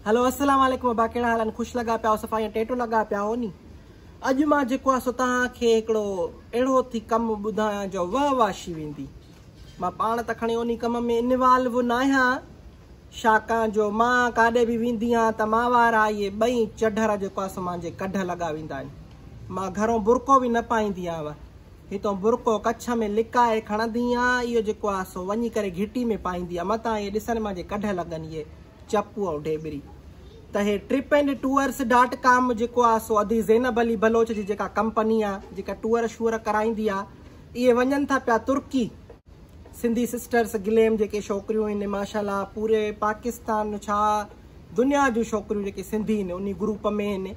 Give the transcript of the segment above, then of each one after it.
Hello अस्सलाम वालेकुम बा कहिड़ा हाल आहिनि? ख़ुशि लॻा पिया सफ़ाई टेटो लॻा पिया हो नी। अॼु मां जेको आहे सो तव्हांखे हिकिड़ो अहिड़ो थी कमु ॿुधायां जो वाह वाशी वेंदी। मां पाण त खणी उन कम में इनवॉल्व न आहियां, छाकाणि जो मां काॾे बि वेंदी आहियां त मां वारा इहे ॿई चढर जेको आहे सो मुंहिंजे कढ लॻा वेंदा आहिनि। मां घरों बुरको बि न पाईंदी आहियां, हितां बुरको कच्छ में लिकाए खणंदी आहियां, इहो जेको आहे सो वञी करे घिटी में पाईंदी आहियां। मतां इहे ॾिसनि मुंहिंजे कढ लॻनि इहे चपू ऐं ढेबरी। त हे trip&tours.com जेको आहे सो अदी ज़ैनब अली बलोच जी जेका कंपनी आहे जेका टूर शूर कराईंदी आहे, इहे वञनि था पिया तुर्की। सिंधी सिस्टर्स गिलेम जेके छोकिरियूं आहिनि माशाल्लाह पूरे पाकिस्तान छा दुनिया जूं छोकिरियूं जेके सिंधी आहिनि उन ग्रुप में आहिनि,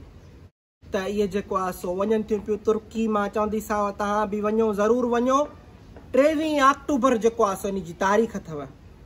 त इहे जेको आहे सो वञनि थियूं पियूं तुर्की। मां चवंदीसांव तव्हां बि वञो, ज़रूरु वञो। 23 अक्टूबर जेको आहे सो इन जी तारीख़ अथव।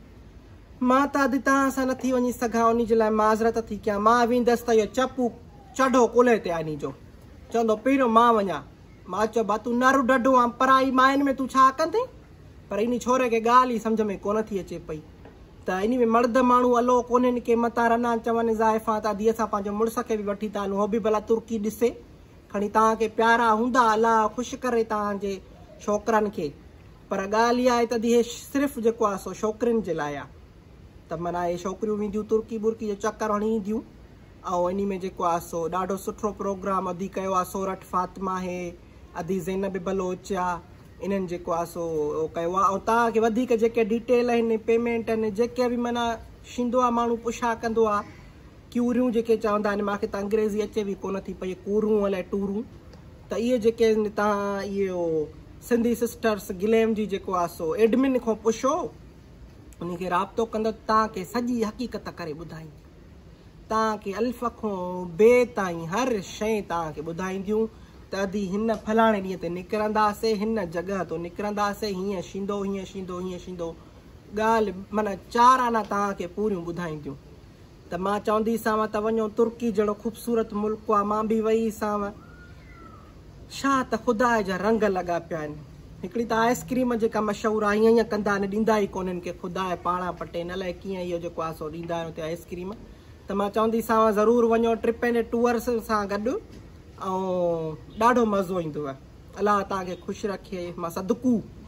मां त अॼु तव्हां सां नथी वञी सघां, उन जे लाइ माज़रत थी कयां। मां वेंदसि त इहो चपू चढ़ो कुल्हे ते आनी जो चवंदो पहिरियों मां वञा। मां चयो बा तूं नर डढो आहे, पराई माइन में तूं छा कंदे? पर इन छोरे खे ॻाल्हि ई सम्झ में कोन थी अचे पई। त इन में मर्द माण्हू अलो कोन्हनि के मता रना चवनि ज़ाइफ़ा त अदी असां पंहिंजो मुड़ुस खे बि वठी था हलूं, हो बि भला तुर्की ॾिसे खणी तव्हांखे प्यारा हूंदा, अलाह ख़ुशि करे तव्हांजे छोकिरनि खे। पर ॻाल्हि इहा आहे त इहे सिर्फ़ु जेको आहे सो छोकिरियुनि जे लाइ आहे। त माना इहे छोकिरियूं वेंदियूं तुर्की बुर्की जो चकर हणी ईंदियूं। ऐं इन में जेको आहे सो ॾाढो सुठो प्रोग्राम अदी कयो आहे। सोरठ फातिमा है, अदी ज़ैनब बलोच आहे, इन्हनि जेको आहे सो कयो आहे। ऐं तव्हांखे वधीक जेके डिटेल आहिनि, पेमेंट आहिनि, जेके बि माना शींदो आहे माण्हू पुछा कंदो आहे, क्यूरियूं जेके चवंदा आहिनि, मूंखे त अंग्रेज़ी अचे बि कोन थी पई, कूरूं अलाए टूरूं। त इहे जेके आहिनि तव्हां इहो सिंधी सिस्टर्स गिलेम जी जेको आहे सो एडमिन खां पुछो, उनखे राब्तो कंदो, तव्हांखे सॼी हक़ीक़त करे ॿुधाईंदी। तव्हांखे अल्फ़ खां बे ताईं हर शइ तव्हांखे ॿुधाईंदियूं। त अदी हिन फलाणे ॾींहं ते निकिरंदासीं, हिन जॻह तो निकिरंदासीं, हीअं शींदो हीअं शींदो हीअं शींदो, ॻाल्हि माना 4 आना तव्हांखे पूरियूं ॿुधाईंदियूं। त मां चवंदीसांव त वञो, तुर्की जहिड़ो ख़ूबसूरत मुल्क आहे, मां बि वई सां। छा त ख़ुदा जा रंग लॻा पिया आहिनि। हिकिड़ी त आइस्क्रीम जेका मशहूरु आहे, हीअं कंदा आहिनि, ॾींदा ई कोन्हनि के ख़ुदा जे पाणा पटे न अलाए कीअं इहो जेको आहे सो ॾींदा आहिनि हुते आइस्क्रीम। त मां चवंदीसांव ज़रूरु वञो trip&tours सां गॾु, ऐं ॾाढो मज़ो ईंदव। अलाह तव्हांखे ख़ुशि रखे। मां सदकू